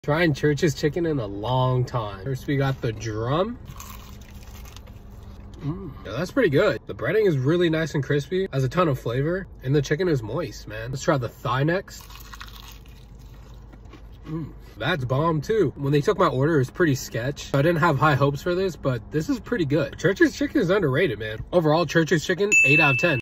Trying Church's chicken in a long time. First we got the drum. Yeah, that's pretty good. The breading is really nice and crispy, has a ton of flavor, and the chicken is moist, man. Let's try the thigh next. That's bomb too. When they took my order, it was pretty sketch. I didn't have high hopes for this, but this is pretty good. Church's chicken is underrated, man. Overall, Church's chicken, 8 out of 10.